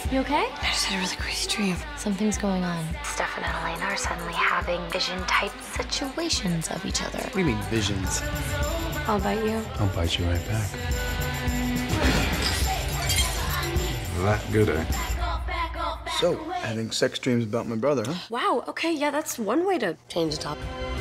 You okay? I just had a really crazy dream. Something's going on. Stefan and Elena are suddenly having vision-type Situations of each other. What do you mean, visions? I'll bite you. I'll bite you right back. That good, eh? So, having sex dreams about my brother, huh? Wow, okay, yeah, that's one way to change the topic.